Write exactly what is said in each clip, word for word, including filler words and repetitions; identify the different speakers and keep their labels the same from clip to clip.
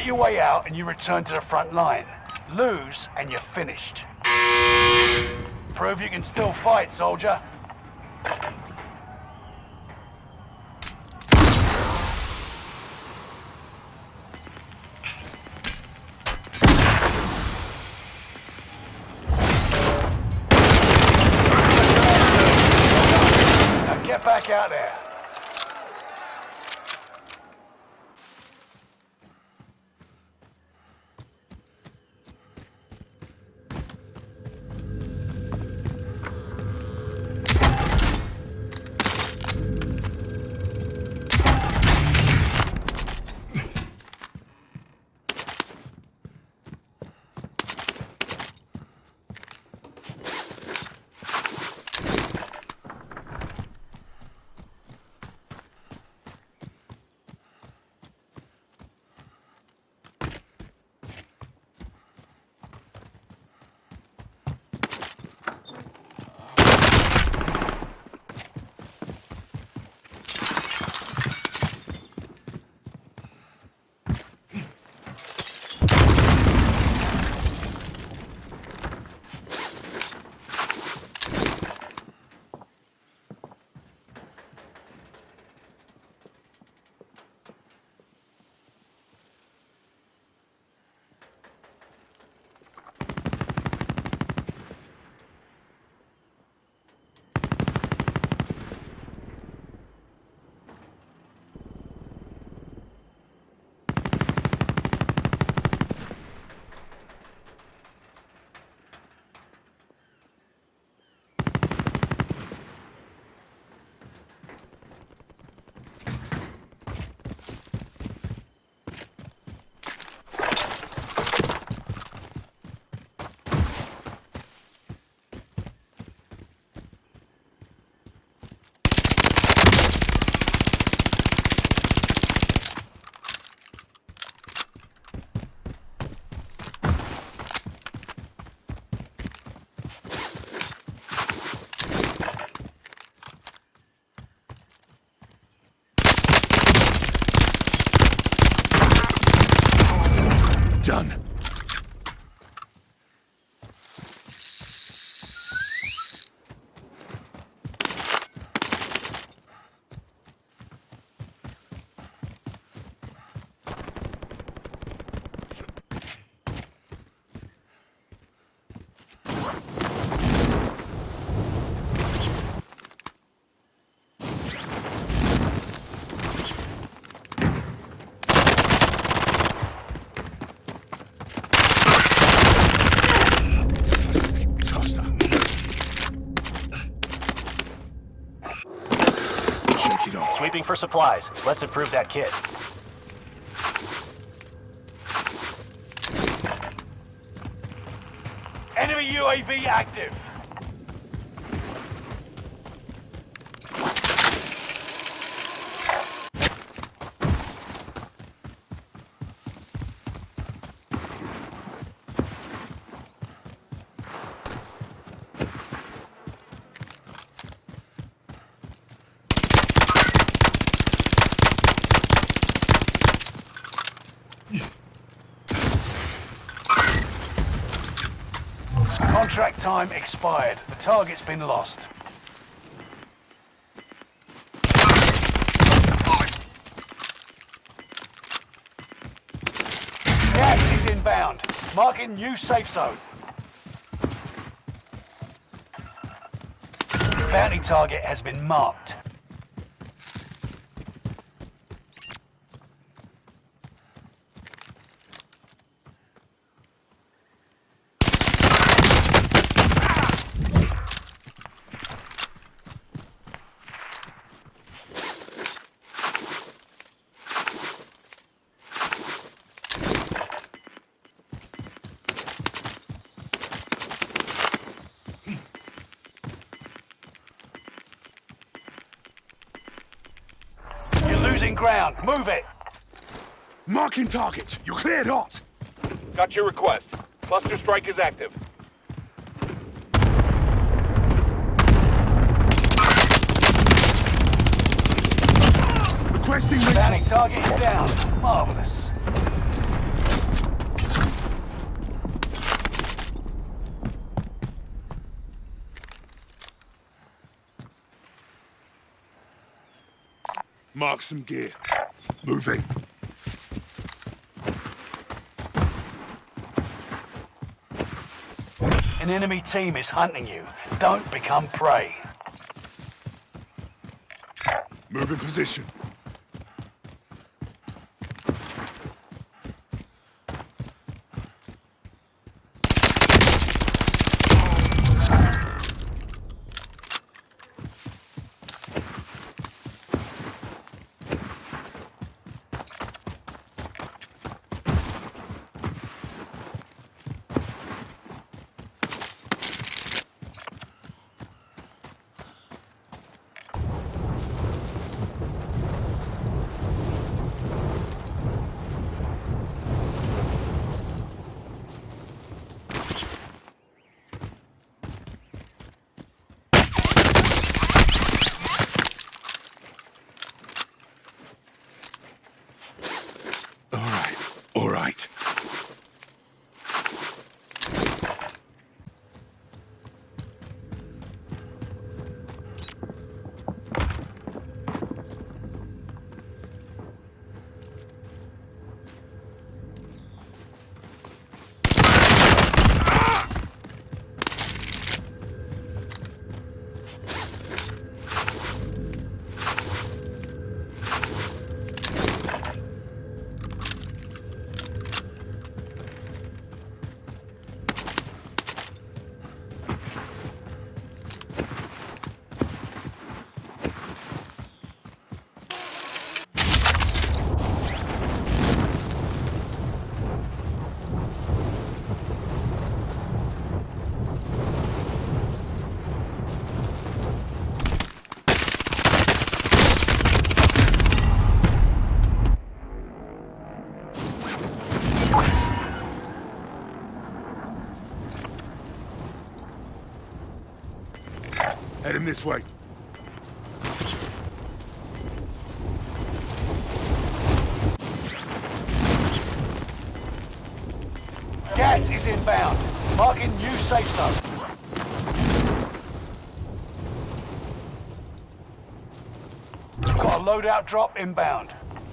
Speaker 1: Fight your way out and you return to the front line. Lose and you're finished. Prove you can still fight, soldier. Now get back out there.
Speaker 2: Done.
Speaker 3: Sweeping for supplies. Let's improve that kit.
Speaker 1: Enemy U A V active. Contract time expired. The target's been lost. Gas is inbound. Marking new safe zone. Bounty target has been marked. Losing ground. Move it.
Speaker 2: Marking target. You're cleared hot.
Speaker 4: Got your request. Cluster strike is active.
Speaker 2: Requesting
Speaker 1: Bounty target is down. Marvelous.
Speaker 2: Mark some gear. Moving.
Speaker 1: An enemy team is hunting you. Don't become prey.
Speaker 2: Move in position. All right. Heading this way.
Speaker 1: Gas is inbound. Marking new safe zone. Got a loadout drop inbound.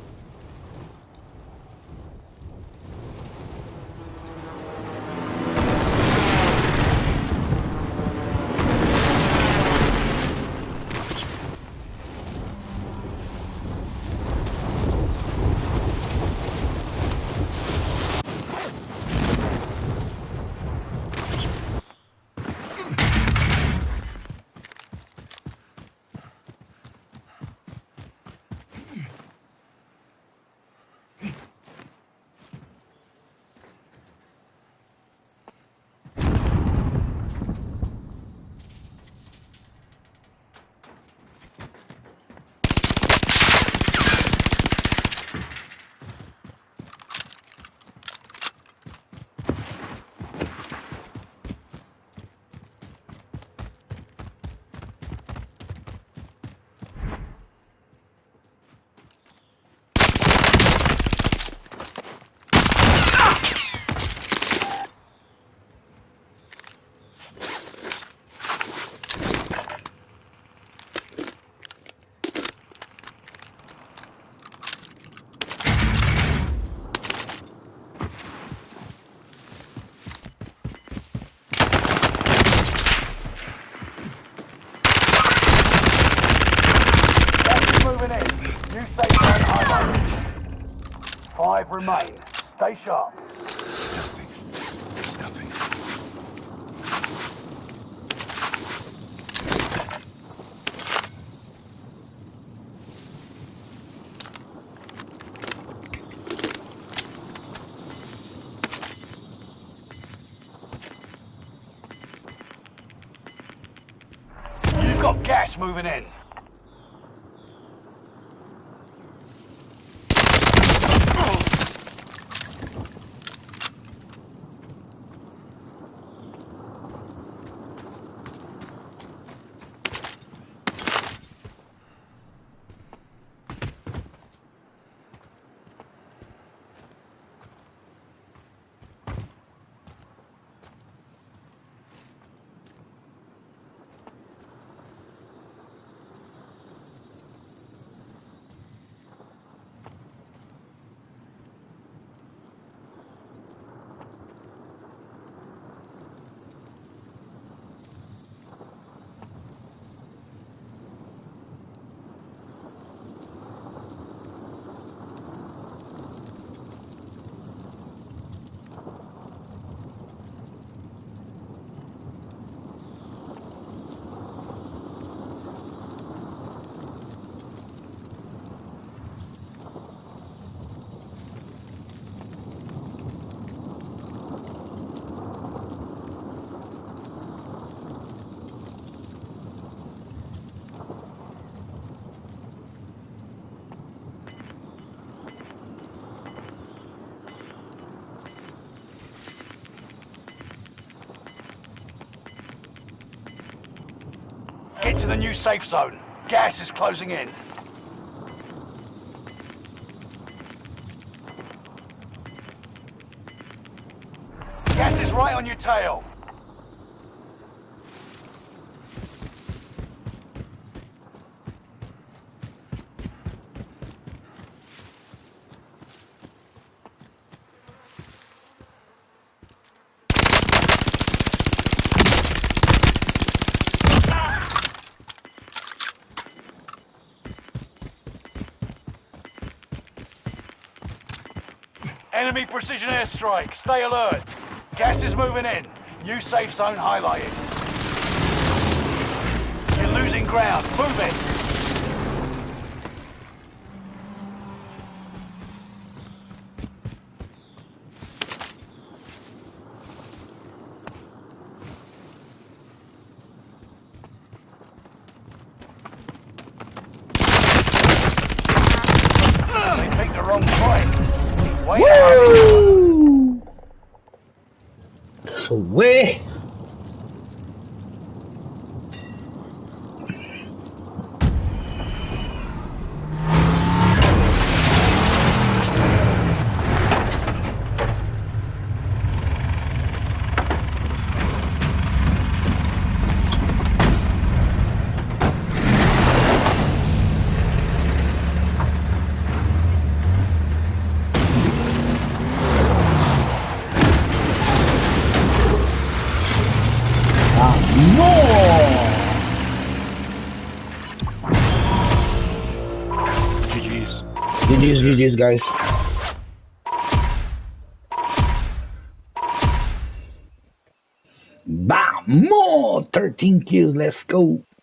Speaker 1: Five remain. Stay sharp.
Speaker 2: It's nothing. It's nothing.
Speaker 1: You've got gas moving in. to the new safe zone. Gas is closing in. Gas is right on your tail. Enemy precision airstrike. Stay alert. Gas is moving in. New safe zone highlighted. You're losing ground. Move it. They picked the wrong point. Wait
Speaker 5: Woo! Sweet.
Speaker 3: G G's.
Speaker 5: G G's, G G's, guys. Vamos! thirteen kills, let's go.